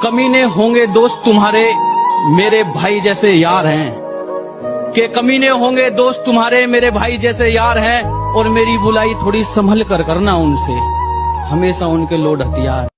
कमीने होंगे दोस्त तुम्हारे मेरे भाई जैसे यार हैं, के कमीने होंगे दोस्त तुम्हारे मेरे भाई जैसे यार हैं, और मेरी बुलाई थोड़ी संभल कर करना उनसे, हमेशा उनके लोड हथियार।